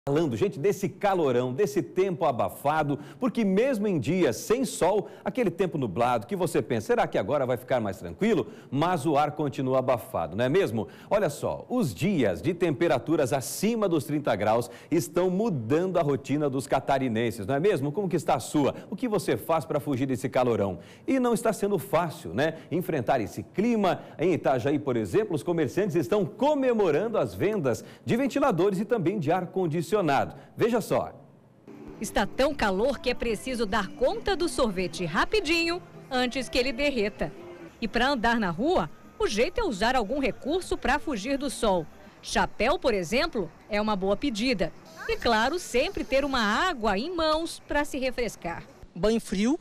Falando, gente, desse calorão, desse tempo abafado, porque mesmo em dias sem sol, aquele tempo nublado que você pensa, será que agora vai ficar mais tranquilo? Mas o ar continua abafado, não é mesmo? Olha só, os dias de temperaturas acima dos 30 graus estão mudando a rotina dos catarinenses, não é mesmo? Como que está a sua? O que você faz para fugir desse calorão? E não está sendo fácil, né? Enfrentar esse clima. Em Itajaí, por exemplo, os comerciantes estão comemorando as vendas de ventiladores e também de ar-condicionado. Veja só. Está tão calor que é preciso dar conta do sorvete rapidinho antes que ele derreta. E para andar na rua, o jeito é usar algum recurso para fugir do sol. Chapéu, por exemplo, é uma boa pedida. E claro, sempre ter uma água em mãos para se refrescar. Banho frio,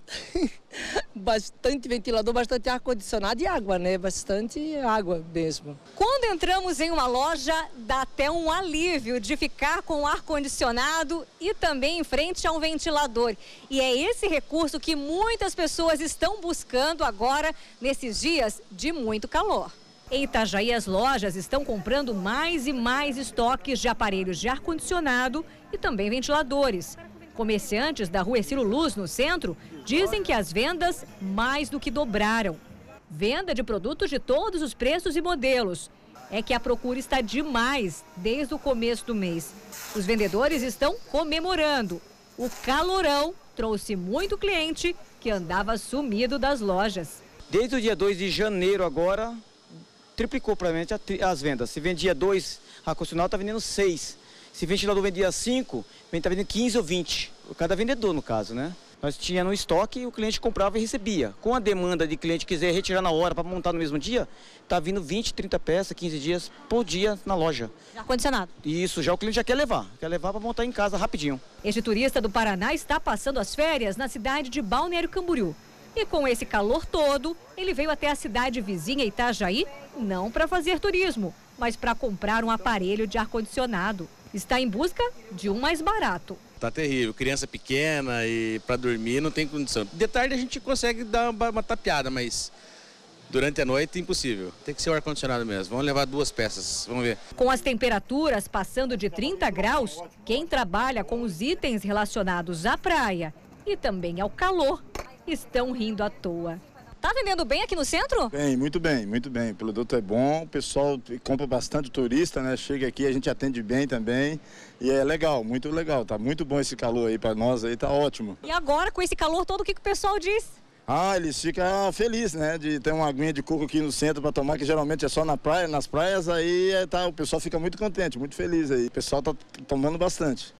bastante ventilador, bastante ar-condicionado e água, né? Bastante água mesmo. Quando entramos em uma loja, dá até um alívio de ficar com o ar-condicionado e também em frente a um ventilador. E é esse recurso que muitas pessoas estão buscando agora, nesses dias de muito calor. Em Itajaí, as lojas estão comprando mais e mais estoques de aparelhos de ar-condicionado e também ventiladores. Comerciantes da rua Ercílio Luz, no centro, dizem que as vendas mais do que dobraram. Venda de produtos de todos os preços e modelos. É que a procura está demais desde o começo do mês. Os vendedores estão comemorando. O calorão trouxe muito cliente que andava sumido das lojas. Desde o dia 2 de janeiro agora, triplicou praticamente as vendas. Se vendia 2 ar-condicionado, está vendendo 6. Se ventilador vendia 5, está vendendo 15 ou 20. Cada vendedor, no caso, né? Nós tinha no estoque e o cliente comprava e recebia. Com a demanda de cliente que quiser retirar na hora para montar no mesmo dia, está vindo 20, 30 peças, 15 dias por dia na loja. Ar-condicionado? Isso, já o cliente já quer levar para montar em casa rapidinho. Este turista do Paraná está passando as férias na cidade de Balneário Camboriú. E com esse calor todo, ele veio até a cidade vizinha Itajaí, não para fazer turismo, mas para comprar um aparelho de ar-condicionado. Está em busca de um mais barato. Tá terrível, criança pequena e para dormir não tem condição. De tarde a gente consegue dar uma tapeada, mas durante a noite é impossível. Tem que ser o ar-condicionado mesmo. Vamos levar 2 peças, vamos ver. Com as temperaturas passando de 30 graus, quem trabalha com os itens relacionados à praia e também ao calor estão rindo à toa. Tá vendendo bem aqui no centro? Bem, muito bem, muito bem. O produto é bom, o pessoal compra bastante turista, né? Chega aqui, a gente atende bem também. E é legal, muito legal. Tá muito bom esse calor aí para nós aí, tá ótimo. E agora, com esse calor todo, o que o pessoal diz? Eles ficam felizes, né? De ter uma aguinha de coco aqui no centro para tomar, que geralmente é só na praia, nas praias, aí o pessoal fica muito contente, muito feliz aí. O pessoal tá tomando bastante.